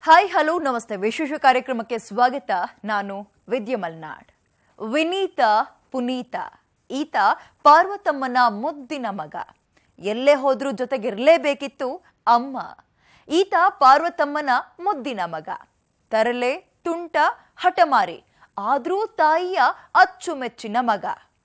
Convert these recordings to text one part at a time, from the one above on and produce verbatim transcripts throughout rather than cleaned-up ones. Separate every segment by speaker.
Speaker 1: Hi hello ನಮಸ್ತೆ ವಿಶೇಷ ಕಾರ್ಯಕ್ರಮಕ್ಕೆ ಸ್ವಾಗತ. ನಾನು ವಿದ್ಯಾ ಮಲ್ನಾಡ್. ವಿನೀತ ಪುನೀತ ಈತ ಪಾರ್ವತಮ್ಮನ ಮುದ್ದಿನ ಮಗ. ಎಲ್ಲೇ ಹೋದ್ರೂ ಜೊತೆಗಿರಲೇಬೇಕಿತ್ತು ಅಮ್ಮ. ಈತ ಪಾರ್ವತಮ್ಮನ ಮುದ್ದಿನ ಮಗ. ತರಲೆ, ತುಂಟ, ಹಠಮಾರಿ, ಆದ್ರೂ ತಾಯಿಯ ಅಚ್ಚುಮೆಚ್ಚಿನ ಮಗ.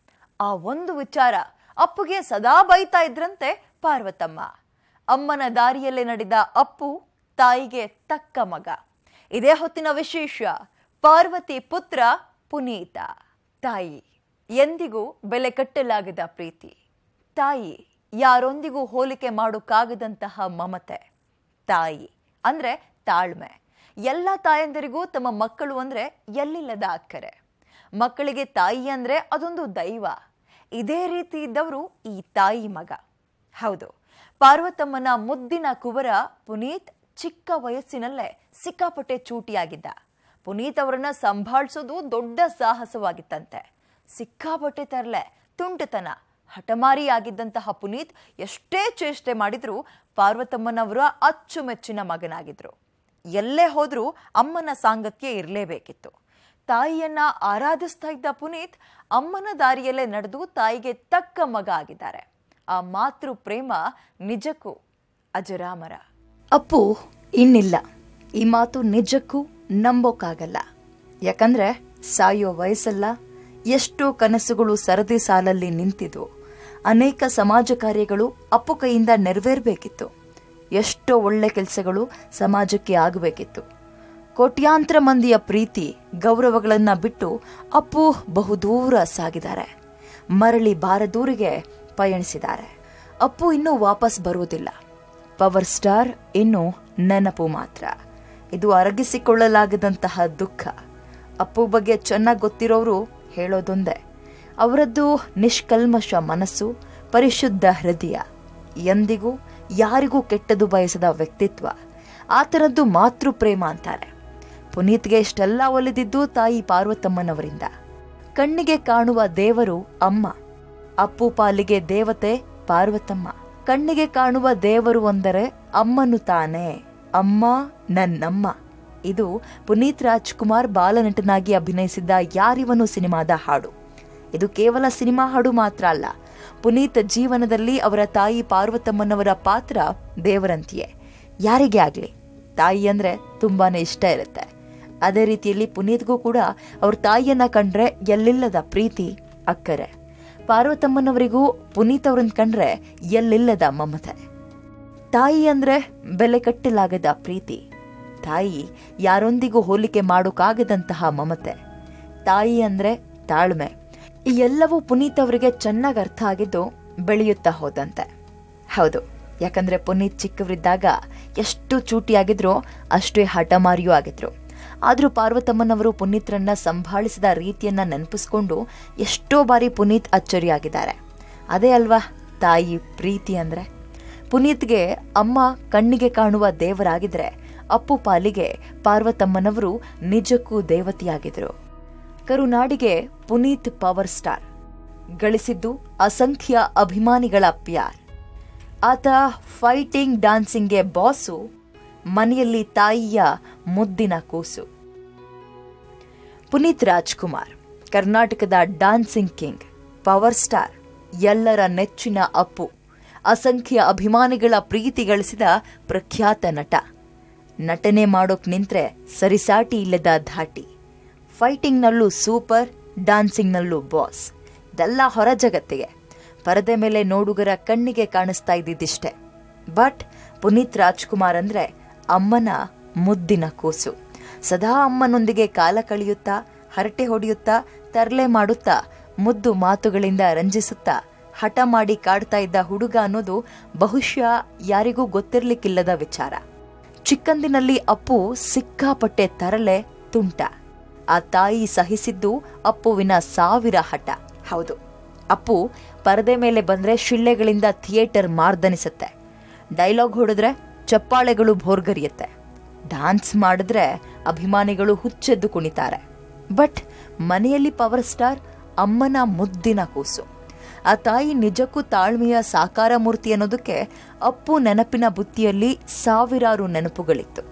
Speaker 1: ಆ ಒಂದು ವಿಚಾರ ಅಪ್ಪುಗೆ ಸದಾ ಬೈತಾ ಇದ್ರಂತೆ ಪಾರ್ವತಮ್ಮ. ಅಮ್ಮನ ದಾರಿಯಲ್ಲೇ ನಡೆದ ಅಪ್ಪು ತಾಯಿಗೆ ತಕ್ಕ ಮಗ. ಇದೇ ಹೊತ್ತಿನ ವಿಶೇಷ, ಪಾರ್ವತಿ ಪುತ್ರ ಪುನೀತ. ತಾಯಿ ಎಂದಿಗೂ ಬೆಲೆ ಕಟ್ಟಲಾಗದ ಪ್ರೀತಿ. ತಾಯಿ ಯಾರೊಂದಿಗೂ ಹೋಲಿಕೆ ಮಾಡೋಕ್ಕಾಗದಂತಹ ಮಮತೆ. ತಾಯಿ ಅಂದ್ರೆ ತಾಳ್ಮೆ. ಎಲ್ಲ ತಾಯಂದಿರಿಗೂ ತಮ್ಮ ಮಕ್ಕಳು ಅಂದ್ರೆ ಎಲ್ಲಿಲ್ಲದ ಅಕ್ಕರೆ. ಮಕ್ಕಳಿಗೆ ತಾಯಿ ಅಂದ್ರೆ ಅದೊಂದು ದೈವ. ಇದೇ ರೀತಿ ಇದ್ದವರು ಈ ತಾಯಿ ಮಗ. ಹೌದು, ಪಾರ್ವತಮ್ಮನ ಮುದ್ದಿನ ಕುವರ ಪುನೀತ್ ಚಿಕ್ಕ ವಯಸ್ಸಿನಲ್ಲೇ ಸಿಕ್ಕಾಪಟ್ಟೆ ಚೂಟಿಯಾಗಿದ್ದ. ಪುನೀತ್ ಅವರನ್ನ ಸಂಭಾಳಿಸೋದು ದೊಡ್ಡ ಸಾಹಸವಾಗಿತ್ತಂತೆ. ಸಿಕ್ಕಾಪಟ್ಟೆ ತರಲೆ, ತುಂಟತನ, ಹಠಮಾರಿಯಾಗಿದ್ದಂತಹ ಪುನೀತ್ ಎಷ್ಟೇ ಚೇಷ್ಟೆ ಮಾಡಿದ್ರೂ ಪಾರ್ವತಮ್ಮನವರ ಅಚ್ಚುಮೆಚ್ಚಿನ ಮಗನಾಗಿದ್ರು. ಎಲ್ಲೇ ಹೋದ್ರೂ ಅಮ್ಮನ ಸಾಂಗತ್ಯ ಇರಲೇಬೇಕಿತ್ತು. ತಾಯಿಯನ್ನ ಆರಾಧಿಸ್ತಾ ಇದ್ದ ಪುನೀತ್ ಅಮ್ಮನ ದಾರಿಯಲ್ಲೇ ನಡೆದು ತಾಯಿಗೆ ತಕ್ಕ ಮಗ ಆಗಿದ್ದಾರೆ. ಆ ಮಾತೃ ಪ್ರೇಮ ನಿಜಕ್ಕೂ ಅಜರಾಮರ. ಅಪ್ಪು ಇನ್ನಿಲ್ಲ. ಈ ಮಾತು ನಿಜಕ್ಕೂ ನಂಬೋಕ್ಕಾಗಲ್ಲ. ಯಾಕಂದ್ರೆ ಸಾಯೋ ವಯಸ್ಸಲ್ಲ. ಎಷ್ಟೋ ಕನಸುಗಳು ಸರದಿ ಸಾಲಲ್ಲಿ ನಿಂತಿದ್ವು. ಅನೇಕ ಸಮಾಜ ಕಾರ್ಯಗಳು ಅಪ್ಪು ಕೈಯಿಂದ ನೆರವೇರಬೇಕಿತ್ತು. ಎಷ್ಟೋ ಒಳ್ಳೆ ಕೆಲಸಗಳು ಸಮಾಜಕ್ಕೆ ಆಗಬೇಕಿತ್ತು. ಕೋಟ್ಯಾಂತರ ಮಂದಿಯ ಪ್ರೀತಿ ಗೌರವಗಳನ್ನ ಬಿಟ್ಟು ಅಪ್ಪು ಬಹುದೂರ ಸಾಗಿದ್ದಾರೆ. ಮರಳಿ ಬಾರದೂರಿಗೆ ಪಯಣಿಸಿದ್ದಾರೆ. ಅಪ್ಪು ಇನ್ನೂ ವಾಪಸ್ ಬರುವುದಿಲ್ಲ. ಪವರ್ ಸ್ಟಾರ್ ಇನ್ನು ನೆನಪು ಮಾತ್ರ. ಇದು ಅರಗಿಸಿಕೊಳ್ಳಲಾಗದಂತಹ ದುಃಖ. ಅಪ್ಪು ಬಗ್ಗೆ ಚೆನ್ನಾಗಿ ಗೊತ್ತಿರೋರು ಹೇಳೋದೊಂದೇ, ಅವರದ್ದು ನಿಷ್ಕಲ್ಮಶ ಮನಸ್ಸು, ಪರಿಶುದ್ಧ ಹೃದಯ, ಎಂದಿಗೂ ಯಾರಿಗೂ ಕೆಟ್ಟದು ಬಯಸದ ವ್ಯಕ್ತಿತ್ವ. ಆ ಥರದ್ದು ಮಾತೃ ಪ್ರೇಮ ಅಂತಾರೆ. ಪುನೀತ್ಗೆ ಇಷ್ಟೆಲ್ಲ ಒಲಿದಿದ್ದು ತಾಯಿ ಪಾರ್ವತಮ್ಮನವರಿಂದ. ಕಣ್ಣಿಗೆ ಕಾಣುವ ದೇವರು ಅಮ್ಮ. ಅಪ್ಪು ಪಾಲಿಗೆ ದೇವತೆ ಪಾರ್ವತಮ್ಮ. ಕಣ್ಣಿಗೆ ಕಾಣುವ ದೇವರು ಅಂದರೆ ಅಮ್ಮನು ತಾನೇ. ಅಮ್ಮ ನನ್ನಮ್ಮ. ಇದು ಪುನೀತ್ ರಾಜ್ಕುಮಾರ್ ಬಾಲನಟನಾಗಿ ಅಭಿನಯಿಸಿದ್ದ ಯಾರಿವನು ಸಿನಿಮಾದ ಹಾಡು. ಇದು ಕೇವಲ ಸಿನಿಮಾ ಹಾಡು ಮಾತ್ರ ಅಲ್ಲ, ಪುನೀತ್ ಜೀವನದಲ್ಲಿ ಅವರ ತಾಯಿ ಪಾರ್ವತಮ್ಮನವರ ಪಾತ್ರ ದೇವರಂತೆಯೇ. ಯಾರಿಗೇ ಆಗ್ಲಿ ತಾಯಿ ಅಂದ್ರೆ ತುಂಬಾನೇ ಇಷ್ಟ ಇರುತ್ತೆ. ಅದೇ ರೀತಿಯಲ್ಲಿ ಪುನೀತ್ಗೂ ಕೂಡ ಅವ್ರ ತಾಯಿಯನ್ನ ಕಂಡ್ರೆ ಎಲ್ಲಿಲ್ಲದ ಪ್ರೀತಿ, ಅಕ್ಕರೆ. ಪಾರ್ವತಮ್ಮನವರಿಗೂ ಪುನೀತ್ ಅವ್ರನ್ನ ಕಂಡ್ರೆ ಎಲ್ಲಿಲ್ಲದ ಮಮತೆ. ತಾಯಿ ಅಂದ್ರೆ ಬೆಲೆ ಕಟ್ಟಲಾಗದ ಪ್ರೀತಿ. ತಾಯಿ ಯಾರೊಂದಿಗೂ ಹೋಲಿಕೆ ಮಾಡೋಕ್ಕಾಗದಂತಹ ಮಮತೆ. ತಾಯಿ ಅಂದ್ರೆ ತಾಳ್ಮೆ. ಈ ಎಲ್ಲವೂ ಪುನೀತ್ ಅವರಿಗೆ ಚೆನ್ನಾಗಿ ಅರ್ಥ ಆಗಿದ್ದು ಬೆಳೆಯುತ್ತಾ ಹೋದಂತೆ. ಹೌದು, ಯಾಕಂದ್ರೆ ಪುನೀತ್ ಚಿಕ್ಕವರಿದ್ದಾಗ ಎಷ್ಟು ಚೂಟಿಯಾಗಿದ್ರು ಅಷ್ಟೇ ಹಠಮಾರಿಯೂ ಆಗಿದ್ರು. ಆದ್ರೂ ಪಾರ್ವತಮ್ಮನವರು ಪುನೀತ್ರನ್ನ ಸಂಭಾಳಿಸಿದ ರೀತಿಯನ್ನ ನೆನಪಿಸ್ಕೊಂಡು ಎಷ್ಟೋ ಬಾರಿ ಪುನೀತ್ ಅಚ್ಚರಿಯಾಗಿದ್ದಾರೆ. ಅದೇ ಅಲ್ವಾ ತಾಯಿ ಪ್ರೀತಿ ಅಂದ್ರೆ. ಪುನೀತ್ಗೆ ಅಮ್ಮ ಕಣ್ಣಿಗೆ ಕಾಣುವ ದೇವರಾಗಿದ್ರೆ ಅಪ್ಪು ಪಾಲಿಗೆ ಪಾರ್ವತಮ್ಮನವರು ನಿಜಕ್ಕೂ ದೇವತೆಯಾಗಿದ್ರು. ಕರುನಾಡಿಗೆ ಪುನೀತ್ ಪವರ್ ಸ್ಟಾರ್. ಗಳಿಸಿದ್ದು ಅಸಂಖ್ಯ ಅಭಿಮಾನಿಗಳ ಪ್ಯಾರ್. ಆತ ಫೈಟಿಂಗ್ ಡಾನ್ಸಿಂಗ್ಗೆ ಬಾಸು, ಮನೆಯಲ್ಲಿ ತಾಯಿಯ ಮುದ್ದಿನ ಕೂಸು. ಪುನೀತ್ ರಾಜ್ಕುಮಾರ್ ಕರ್ನಾಟಕದ ಡಾನ್ಸಿಂಗ್ ಕಿಂಗ್, ಪವರ್ ಸ್ಟಾರ್, ಎಲ್ಲರ ನೆಚ್ಚಿನ ಅಪ್ಪು, ಅಸಂಖ್ಯ ಅಭಿಮಾನಿಗಳ ಪ್ರೀತಿ ಗಳಿಸಿದ ಪ್ರಖ್ಯಾತ ನಟ. ನಟನೆ ಮಾಡೋಕ್ ನಿಂತ್ರೆ ಸರಿಸಾಟಿ ಇಲ್ಲದ ಧಾಟಿ. ಫೈಟಿಂಗ್ನಲ್ಲೂ ಸೂಪರ್, ಡಾನ್ಸಿಂಗ್ನಲ್ಲೂ ಬಾಸ್. ಇದೆಲ್ಲ ಹೊರ ಜಗತ್ತಿಗೆ. ಪರದೆ ಮೇಲೆ ನೋಡುಗರ ಕಣ್ಣಿಗೆ ಕಾಣಿಸ್ತಾ ಇದ್ದಿದ್ದಿಷ್ಟೆ. ಬಟ್ ಪುನೀತ್ ರಾಜ್ಕುಮಾರ್ ಅಂದ್ರೆ ಅಮ್ಮನ ಮುದ್ದಿನ ಕೂಸು. ಸದಾ ಅಮ್ಮನೊಂದಿಗೆ ಕಾಲ ಕಳೆಯುತ್ತಾ, ಹರಟೆ ಹೊಡೆಯುತ್ತಾ, ತರ್ಲೆ ಮಾಡುತ್ತಾ, ಮುದ್ದು ಮಾತುಗಳಿಂದ ರಂಜಿಸುತ್ತಾ, ಹಠ ಮಾಡಿ ಕಾಡ್ತಾ ಇದ್ದ ಹುಡುಗ ಅನ್ನೋದು ಬಹುಶಃ ಯಾರಿಗೂ ಗೊತ್ತಿರ್ಲಿಕ್ಕಿಲ್ಲದ ವಿಚಾರ. ಚಿಕ್ಕಂದಿನಲ್ಲಿ ಅಪ್ಪು ಸಿಕ್ಕಾಪಟ್ಟೆ ತರಲೆ, ತುಂಟ. ಆ ತಾಯಿ ಸಹಿಸಿದ್ದು ಅಪ್ಪುವಿನ ಸಾವಿರ ಹಠ. ಹೌದು, ಅಪ್ಪು ಪರದೆ ಮೇಲೆ ಬಂದ್ರೆ ಶಿಳ್ಳೆಗಳಿಂದ ಥಿಯೇಟರ್ ಮಾರ್ದನಿಸುತ್ತೆ. ಡೈಲಾಗ್ ಹೊಡೆದ್ರೆ ಚಪ್ಪಾಳೆಗಳು ಭೋರ್ಗರಿಯುತ್ತೆ. ಡಾನ್ಸ್ ಮಾಡಿದ್ರೆ ಅಭಿಮಾನಿಗಳು ಹುಚ್ಚೆದ್ದು ಕುಣಿತಾರೆ. ಬಟ್ ಮನೆಯಲ್ಲಿ ಪವರ್ ಸ್ಟಾರ್, ಅಮ್ಮನ ಮುದ್ದಿನ ಕೂಸು. ಆ ತಾಯಿ ನಿಜಕ್ಕೂ ತಾಳ್ಮೆಯ ಸಾಕಾರ ಮೂರ್ತಿ ಅನ್ನೋದಕ್ಕೆ ಅಪ್ಪು ನೆನಪಿನ ಬುತ್ತಿಯಲ್ಲಿ ಸಾವಿರಾರು ನೆನಪುಗಳಿತ್ತು.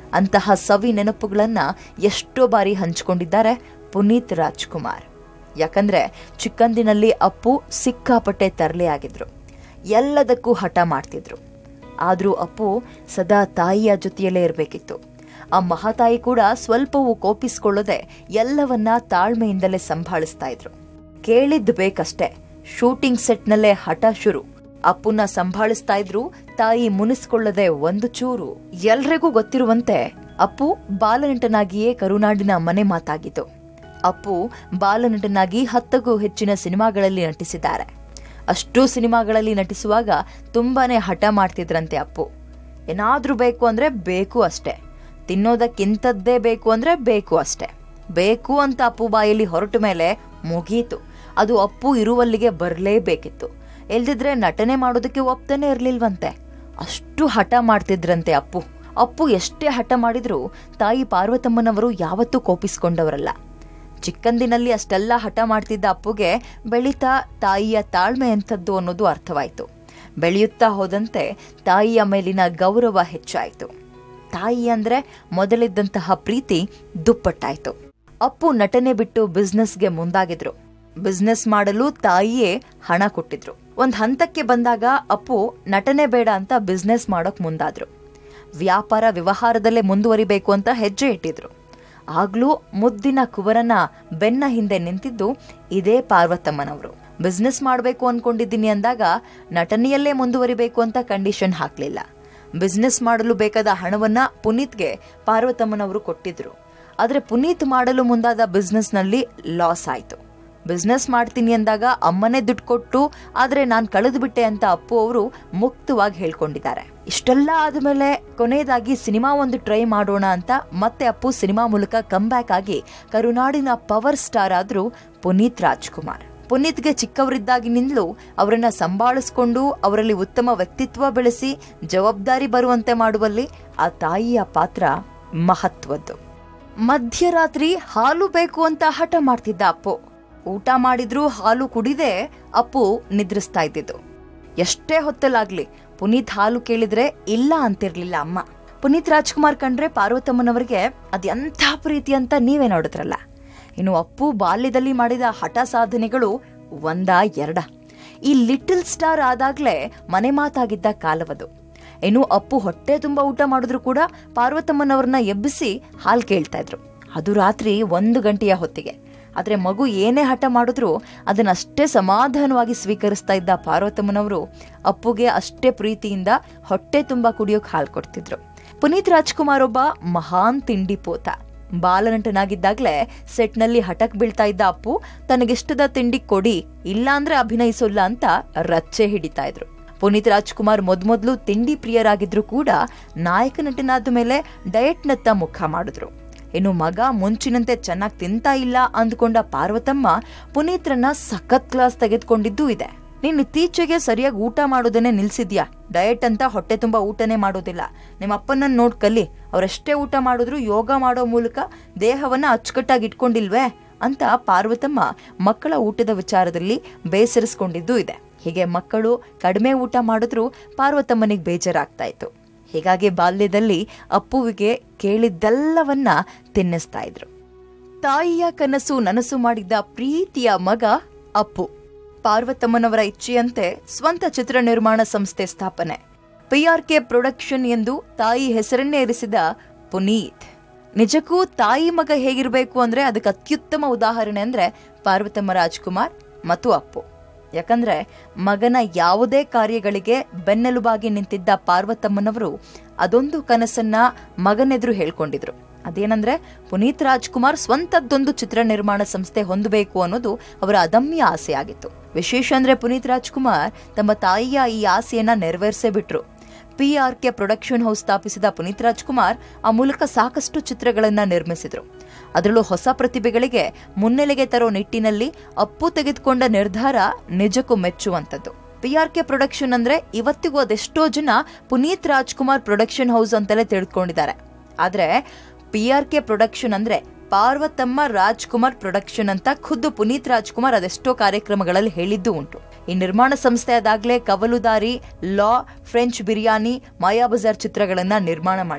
Speaker 1: ಅಂತಹ ಸವಿ ನೆನಪುಗಳನ್ನ ಎಷ್ಟೋ ಬಾರಿ ಹಂಚಿಕೊಂಡಿದ್ದಾರೆ ಪುನೀತ್ ರಾಜ್ಕುಮಾರ್. ಯಾಕಂದ್ರೆ ಚಿಕ್ಕಂದಿನಲ್ಲಿ ಅಪ್ಪು ಸಿಕ್ಕಾಪಟ್ಟೆ ತರಲೆ ಆಗಿದ್ರು, ಎಲ್ಲದಕ್ಕೂ ಹಠ ಮಾಡ್ತಿದ್ರು. ಆದ್ರೂ ಅಪ್ಪು ಸದಾ ತಾಯಿಯ ಜೊತೆಯಲ್ಲೇ ಇರಬೇಕಿತ್ತು. ಆ ಮಹಾತಾಯಿ ಕೂಡ ಸ್ವಲ್ಪವೂ ಕೋಪಿಸ್ಕೊಳ್ಳದೆ ಎಲ್ಲವನ್ನ ತಾಳ್ಮೆಯಿಂದಲೇ ಸಂಭಾಳಿಸ್ತಾ ಇದ್ರು. ಕೇಳಿದ್ದು ಬೇಕಷ್ಟೇ, ಶೂಟಿಂಗ್ ಸೆಟ್ನಲ್ಲೇ ಹಠ ಶುರು. ಅಪ್ಪುನ ಸಂಭಾಳಿಸ್ತಾ ಇದ್ರು, ತಾಯಿ ಮುನಿಸ್ಕೊಳ್ಳದೆ ಒಂದು ಚೂರು. ಎಲ್ರಿಗೂ ಗೊತ್ತಿರುವಂತೆ ಅಪ್ಪು ಬಾಲನಟನಾಗಿಯೇ ಕರುನಾಡಿನ ಮನೆ ಮಾತಾಗಿತ್ತು. ಅಪ್ಪು ಬಾಲನಟನಾಗಿ ಹತ್ತಕ್ಕೂ ಹೆಚ್ಚಿನ ಸಿನಿಮಾಗಳಲ್ಲಿ ನಟಿಸಿದ್ದಾರೆ. ಅಷ್ಟೂ ಸಿನಿಮಾಗಳಲ್ಲಿ ನಟಿಸುವಾಗ ತುಂಬಾನೇ ಹಠ ಮಾಡ್ತಿದ್ರಂತೆ ಅಪ್ಪು. ಏನಾದ್ರೂ ಬೇಕು ಅಂದ್ರೆ ಬೇಕು ಅಷ್ಟೇ, ತಿನ್ನೋದಕ್ಕಿಂತದ್ದೇ ಬೇಕು ಅಂದ್ರೆ ಬೇಕು ಅಷ್ಟೇ. ಬೇಕು ಅಂತ ಅಪ್ಪು ಬಾಯಲ್ಲಿ ಹೊರಟ ಮೇಲೆ ಮುಗೀತು, ಅದು ಅಪ್ಪು ಇರುವಲ್ಲಿಗೆ ಬರಲೇಬೇಕಿತ್ತು. ಎಲ್ದಿದ್ರೆ ನಟನೆ ಮಾಡೋದಕ್ಕೆ ಒಪ್ತಾನೆ ಇರ್ಲಿಲ್ವಂತೆ. ಅಷ್ಟು ಹಠ ಮಾಡ್ತಿದ್ರಂತೆ ಅಪ್ಪು. ಅಪ್ಪು ಎಷ್ಟೇ ಹಠ ಮಾಡಿದ್ರೂ ತಾಯಿ ಪಾರ್ವತಮ್ಮನವರು ಯಾವತ್ತೂ ಕೋಪಿಸ್ಕೊಂಡವರಲ್ಲ. ಚಿಕ್ಕಂದಿನಲ್ಲಿ ಅಷ್ಟೆಲ್ಲ ಹಠ ಮಾಡ್ತಿದ್ದ ಅಪ್ಪುಗೆ ಬೆಳೀತಾ ತಾಯಿಯ ತಾಳ್ಮೆ ಎಂಥದ್ದು ಅನ್ನೋದು ಅರ್ಥವಾಯಿತು. ಬೆಳೆಯುತ್ತಾ ಹೋದಂತೆ ತಾಯಿಯ ಮೇಲಿನ ಗೌರವ ಹೆಚ್ಚಾಯಿತು. ತಾಯಿ ಅಂದ್ರೆ ಮೊದಲಿದ್ದಂತಹ ಪ್ರೀತಿ ದುಪ್ಪಟ್ಟಾಯ್ತು. ಅಪ್ಪು ನಟನೆ ಬಿಟ್ಟು ಬಿಸ್ನೆಸ್ಗೆ ಮುಂದಾಗಿದ್ರು. ಬಿಸ್ನೆಸ್ ಮಾಡಲು ತಾಯಿಯೇ ಹಣ ಕೊಟ್ಟಿದ್ರು. ಒಂದ್ ಹಂತಕ್ಕೆ ಬಂದಾಗ ಅಪ್ಪು ನಟನೆ ಬೇಡ ಅಂತ ಬಿಸ್ನೆಸ್ ಮಾಡೋಕ್ ಮುಂದಾದ್ರು. ವ್ಯಾಪಾರ ವ್ಯವಹಾರದಲ್ಲೇ ಮುಂದುವರಿಬೇಕು ಅಂತ ಹೆಜ್ಜೆ ಇಟ್ಟಿದ್ರು. ಆಗ್ಲೂ ಮುದ್ದಿನ ಕುವರನ ಬೆನ್ನ ಹಿಂದೆ ನಿಂತಿದ್ದು ಇದೇ ಪಾರ್ವತಮ್ಮನವರು. ಬಿಸ್ನೆಸ್ ಮಾಡಬೇಕು ಅನ್ಕೊಂಡಿದ್ದೀನಿ ಅಂದಾಗ ನಟನೆಯಲ್ಲೇ ಮುಂದುವರಿಬೇಕು ಅಂತ ಕಂಡೀಷನ್ ಹಾಕ್ಲಿಲ್ಲ. ಬಿಸ್ನೆಸ್ ಮಾಡಲು ಬೇಕಾದ ಹಣವನ್ನ ಪುನೀತ್ಗೆ ಪಾರ್ವತಮ್ಮನವರು ಕೊಟ್ಟಿದ್ರು. ಆದ್ರೆ ಪುನೀತ್ ಮಾಡಲು ಮುಂದಾದ ಬಿಸ್ನೆಸ್ ನಲ್ಲಿ ಲಾಸ್ ಆಯ್ತು. ಬಿಸ್ನೆಸ್ ಮಾಡ್ತೀನಿ ಅಂದಾಗ ಅಮ್ಮನೇ ದುಡ್ಡು ಕೊಟ್ಟು ಆದ್ರೆ ನಾನ್ ಕಳೆದು ಬಿಟ್ಟೆ ಅಂತ ಅಪ್ಪು ಅವರು ಮುಕ್ತವಾಗಿ ಹೇಳ್ಕೊಂಡಿದ್ದಾರೆ. ಇಷ್ಟೆಲ್ಲ ಆದ್ಮೇಲೆ ಕೊನೆಯದಾಗಿ ಸಿನಿಮಾ ಒಂದು ಟ್ರೈ ಮಾಡೋಣ ಅಂತ ಮತ್ತೆ ಅಪ್ಪು ಸಿನಿಮಾ ಮೂಲಕ ಕಮ್ ಬ್ಯಾಕ್ ಆಗಿ ಕರುನಾಡಿನ ಪವರ್ ಸ್ಟಾರ್ ಆದ್ರು ಪುನೀತ್ ರಾಜ್ಕುಮಾರ್. ಪುನೀತ್ಗೆ ಚಿಕ್ಕವರಿದ್ದಾಗಿನಿಂದಲೂ ಅವರನ್ನ ಸಂಭಾಳಿಸ್ಕೊಂಡು ಅವರಲ್ಲಿ ಉತ್ತಮ ವ್ಯಕ್ತಿತ್ವ ಬೆಳೆಸಿ ಜವಾಬ್ದಾರಿ ಬರುವಂತೆ ಮಾಡುವಲ್ಲಿ ಆ ತಾಯಿಯ ಪಾತ್ರ ಮಹತ್ವದ್ದು. ಮಧ್ಯರಾತ್ರಿ ಹಾಲು ಬೇಕು ಅಂತ ಹಠ ಮಾಡ್ತಿದ್ದ ಅಪ್ಪು. ಊಟ ಮಾಡಿದ್ರೂ ಹಾಲು ಕುಡಿದೇ ಅಪ್ಪು ನಿದ್ರಿಸ್ತಾ ಇದ್ದಿದ್ದು. ಎಷ್ಟೇ ಹೊತ್ತಲಾಗ್ಲಿ ಪುನೀತ್ ಹಾಲು ಕೇಳಿದ್ರೆ ಇಲ್ಲ ಅಂತಿರ್ಲಿಲ್ಲ ಅಮ್ಮ. ಪುನೀತ್ ರಾಜ್ಕುಮಾರ್ ಕಂಡ್ರೆ ಪಾರ್ವತಮ್ಮನವರಿಗೆ ಅದೆಂಥ ಪ್ರೀತಿ ಅಂತ ನೀವೇ ನೋಡಿದ್ರಲ್ಲ. ಇನ್ನು ಅಪ್ಪು ಬಾಲ್ಯದಲ್ಲಿ ಮಾಡಿದ ಹಠ ಸಾಧನೆಗಳು ಒಂದ ಎರಡ. ಈ ಲಿಟಲ್ ಸ್ಟಾರ್ ಆದಾಗ್ಲೇ ಮನೆ ಮಾತಾಗಿದ್ದ ಕಾಲವದು. ಇನ್ನು ಅಪ್ಪು ಹೊಟ್ಟೆ ತುಂಬಾ ಊಟ ಮಾಡಿದ್ರು ಕೂಡ ಪಾರ್ವತಮ್ಮನವ್ರನ್ನ ಎಬ್ಬಿಸಿ ಹಾಲು ಕೇಳ್ತಾ ಇದ್ರು. ಅದು ರಾತ್ರಿ ಒಂದು ಗಂಟೆಯ ಹೊತ್ತಿಗೆ. ಆದ್ರೆ ಮಗು ಏನೇ ಹಠ ಮಾಡಿದ್ರು ಅದನ್ನಷ್ಟೇ ಸಮಾಧಾನವಾಗಿ ಸ್ವೀಕರಿಸ್ತಾ ಇದ್ದ ಪಾರ್ವತಮ್ಮನವರು ಅಪ್ಪುಗೆ ಅಷ್ಟೇ ಪ್ರೀತಿಯಿಂದ ಹೊಟ್ಟೆ ತುಂಬಾ ಕುಡಿಯೋಕ್ ಹಾಲು ಕೊಡ್ತಿದ್ರು. ಪುನೀತ್ ರಾಜ್ಕುಮಾರ್ ಒಬ್ಬ ಮಹಾನ್ ತಿಂಡಿ ಪೋತ. ಬಾಲನಟನಾಗಿದ್ದಾಗ್ಲೇ ಸೆಟ್ನಲ್ಲಿ ಹಠಕ್ ಬೀಳ್ತಾ ಇದ್ದ ಅಪ್ಪು ತನಗಿಷ್ಟದ ತಿಂಡಿ ಕೊಡಿ, ಇಲ್ಲಾಂದ್ರೆ ಅಭಿನಯಿಸೋಲ್ಲ ಅಂತ ರಚ್ಚೆ ಹಿಡಿತಾ ಇದ್ರು. ಪುನೀತ್ ರಾಜ್ಕುಮಾರ್ ಮೊದ್ಮೊದ್ಲು ತಿಂಡಿ ಪ್ರಿಯರಾಗಿದ್ರು ಕೂಡ ನಾಯಕ ನಟನಾದ ಮೇಲೆ ಡಯಟ್ನತ್ತ ಮುಖ ಮಾಡಿದ್ರು. ಇನ್ನು ಮಗ ಮುಂಚಿನಂತೆ ಚೆನ್ನಾಗಿ ತಿಂತಾ ಇಲ್ಲ ಅಂದ್ಕೊಂಡ ಪಾರ್ವತಮ್ಮ ಪುನೀತ್ರನ್ನ ಸಖತ್ ಕ್ಲಾಸ್ ತೆಗೆದುಕೊಂಡಿದ್ದೂ ಇದೆ. ನೀನ್ ಇತ್ತೀಚೆಗೆ ಸರಿಯಾಗಿ ಊಟ ಮಾಡೋದನ್ನೇ ನಿಲ್ಸಿದ್ಯಾ, ಡಯಟ್ ಅಂತ ಹೊಟ್ಟೆ ತುಂಬಾ ಊಟನೇ ಮಾಡೋದಿಲ್ಲ, ನಿಮ್ಮ ಅಪ್ಪನನ್ನ ನೋಡ್ ಕಲಿ, ಅವರೆಷ್ಟೇ ಊಟ ಮಾಡಿದ್ರು ಯೋಗ ಮಾಡೋ ಮೂಲಕ ದೇಹವನ್ನ ಅಚ್ಚುಕಟ್ಟಾಗಿ ಇಟ್ಕೊಂಡಿಲ್ವೇ ಅಂತ ಪಾರ್ವತಮ್ಮ ಮಕ್ಕಳ ಊಟದ ವಿಚಾರದಲ್ಲಿ ಬೇಸರಿಸ್ಕೊಂಡಿದ್ದೂ ಇದೆ. ಹೀಗೆ ಮಕ್ಕಳು ಕಡಿಮೆ ಊಟ ಮಾಡಿದ್ರು ಪಾರ್ವತಮ್ಮನಿಗೆ ಬೇಜಾರಾಗ್ತಾ ಇತ್ತು. ಹೀಗಾಗಿ ಬಾಲ್ಯದಲ್ಲಿ ಅಪ್ಪುವಿಗೆ ಕೇಳಿದ್ದೆಲ್ಲವನ್ನ ತಿನ್ನಿಸ್ತಾ ಇದ್ರು. ತಾಯಿಯ ಕನಸು ನನಸು ಮಾಡಿದ್ದ ಪ್ರೀತಿಯ ಮಗ ಅಪ್ಪು. ಪಾರ್ವತಮ್ಮನವರ ಇಚ್ಛೆಯಂತೆ ಸ್ವಂತ ಚಿತ್ರ ನಿರ್ಮಾಣ ಸಂಸ್ಥೆ ಸ್ಥಾಪನೆ, ಪಿ ಆರ್ ಕೆ ಪ್ರೊಡಕ್ಷನ್ ಎಂದು ತಾಯಿ ಹೆಸರನ್ನೇ ಇರಿಸಿದ ಪುನೀತ್. ನಿಜಕ್ಕೂ ತಾಯಿ ಮಗ ಹೇಗಿರ್ಬೇಕು ಅಂದ್ರೆ ಅದಕ್ಕೆ ಅತ್ಯುತ್ತಮ ಉದಾಹರಣೆ ಅಂದ್ರೆ ಪಾರ್ವತಮ್ಮ ರಾಜ್ಕುಮಾರ್ ಮತ್ತು ಅಪ್ಪು. ಯಾಕಂದ್ರೆ ಮಗನ ಯಾವುದೇ ಕಾರ್ಯಗಳಿಗೆ ಬೆನ್ನೆಲುಬಾಗಿ ನಿಂತಿದ್ದ ಪಾರ್ವತಮ್ಮನವರು ಅದೊಂದು ಕನಸನ್ನ ಮಗನೆದುರು ಹೇಳ್ಕೊಂಡಿದ್ರು. ಅದೇನಂದ್ರೆ ಪುನೀತ್ ರಾಜ್ಕುಮಾರ್ ಸ್ವಂತದ್ದೊಂದು ಚಿತ್ರ ನಿರ್ಮಾಣ ಸಂಸ್ಥೆ ಹೊಂದಬೇಕು ಅನ್ನೋದು ಅವರ ಅದಮ್ಯ ಆಸೆಯಾಗಿತ್ತು. ವಿಶೇಷ ಅಂದ್ರೆ ಪುನೀತ್ ರಾಜ್ಕುಮಾರ್ ತಮ್ಮ ತಾಯಿಯ ಈ ಆಸೆಯನ್ನ ನೆರವೇರಿಸೇ ಬಿಟ್ರು. P R K production house ಸ್ಥಾಪಿಸಿದ ಪುನೀತ್ ರಾಜ್ಕುಮಾರ್ ಆ ಮೂಲಕ ಸಾಕಷ್ಟು ಚಿತ್ರಗಳನ್ನ ನಿರ್ಮಿಸಿದ್ರು. ಅದರಲ್ಲೂ ಹೊಸ ಪ್ರತಿಭೆಗಳಿಗೆ ಮುನ್ನೆಲೆಗೆ ತರೋ ನಿಟ್ಟಿನಲ್ಲಿ ಅಪ್ಪು ತೆಗೆದುಕೊಂಡ ನಿರ್ಧಾರ ನಿಜಕ್ಕೂ ಮೆಚ್ಚುವಂಥದ್ದು. ಪಿ ಆರ್ ಕೆ ಪ್ರೊಡಕ್ಷನ್ ಅಂದ್ರೆ ಇವತ್ತಿಗೂ ಅದೆಷ್ಟೋ ಜನ ಪುನೀತ್ ರಾಜ್ಕುಮಾರ್ ಪ್ರೊಡಕ್ಷನ್ ಹೌಸ್ ಅಂತಲೇ ತಿಳ್ಕೊಂಡಿದ್ದಾರೆ. ಆದ್ರೆ ಪಿ ಆರ್ ಕೆ ಪ್ರೊಡಕ್ಷನ್ ಅಂದ್ರೆ ಪಾರ್ವತಮ್ಮ ರಾಜ್ಕುಮಾರ್ ಪ್ರೊಡಕ್ಷನ್ ಅಂತ ಖುದ್ದು ಪುನೀತ್ ರಾಜ್ಕುಮಾರ್ ಅದೆಷ್ಟೋ ಕಾರ್ಯಕ್ರಮಗಳಲ್ಲಿ ಹೇಳಿದ್ದು ಉಂಟು. ಈ ನಿರ್ಮಾಣ ಸಂಸ್ಥೆ ಅದಾಗ್ಲೇ ಕವಲುದಾರಿ, ಲಾ, ಫ್ರೆಂಚ್ ಬಿರಿಯಾನಿ, ಮಾಯಾಬಜಾರ್ ಚಿತ್ರಗಳನ್ನ ನಿರ್ಮಾಣ ಮಾಡಿತ್ತು.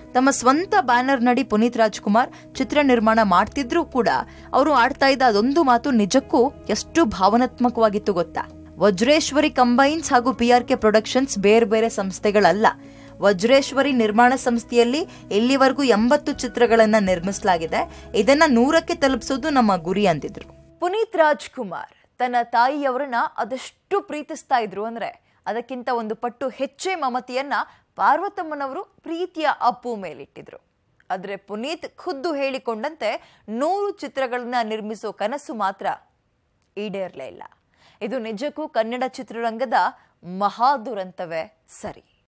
Speaker 1: ತಮ್ಮ ಸ್ವಂತ ಬ್ಯಾನರ್ ನಡಿ ಪುನೀತ್ ರಾಜ್ಕುಮಾರ್ ಚಿತ್ರ ನಿರ್ಮಾಣ ಮಾಡ್ತಿದ್ರೂ ಕೂಡ ಅವರು ಆಡ್ತಾ ಇದ್ದ ಅದೊಂದು ಮಾತು ನಿಜಕ್ಕೂ ಎಷ್ಟು ಭಾವನಾತ್ಮಕವಾಗಿತ್ತು ಗೊತ್ತಾ? ವಜ್ರೇಶ್ವರಿ ಕಂಬೈನ್ಸ್ ಹಾಗೂ ಪಿಆರ್ಕೆ ಪ್ರೊಡಕ್ಷನ್ಸ್ ಬೇರೆ ಬೇರೆ ಸಂಸ್ಥೆಗಳಲ್ಲ. ವಜ್ರೇಶ್ವರಿ ನಿರ್ಮಾಣ ಸಂಸ್ಥೆಯಲ್ಲಿ ಇಲ್ಲಿವರೆಗೂ ಎಂಬತ್ತು ಚಿತ್ರಗಳನ್ನ ನಿರ್ಮಿಸಲಾಗಿದೆ. ಇದನ್ನ ನೂರಕ್ಕೆ ತಲುಪಿಸೋದು ನಮ್ಮ ಗುರಿ ಅಂತಿದ್ರು. ಪುನೀತ್ ರಾಜ್ಕುಮಾರ್ ತನ್ನ ತಾಯಿಯವರನ್ನ ಅದೆಷ್ಟು ಪ್ರೀತಿಸ್ತಾ ಇದ್ರು ಅಂದ್ರೆ ಅದಕ್ಕಿಂತ ಒಂದು ಪಟ್ಟು ಹೆಚ್ಚೇ ಮಮತೆಯನ್ನ ಪಾರ್ವತಮ್ಮನವರು ಪ್ರೀತಿಯ ಅಪ್ಪು ಮೇಲಿಟ್ಟಿದ್ರು. ಆದ್ರೆ ಪುನೀತ್ ಖುದ್ದು ಹೇಳಿಕೊಂಡಂತೆ ನೂರು ಚಿತ್ರಗಳನ್ನ ನಿರ್ಮಿಸೋ ಕನಸು ಮಾತ್ರ ಈಡೇರಲೇ ಇಲ್ಲ. ಇದು ನಿಜಕ್ಕೂ ಕನ್ನಡ ಚಿತ್ರರಂಗದ ಮಹಾದುರಂತವೇ ಸರಿ.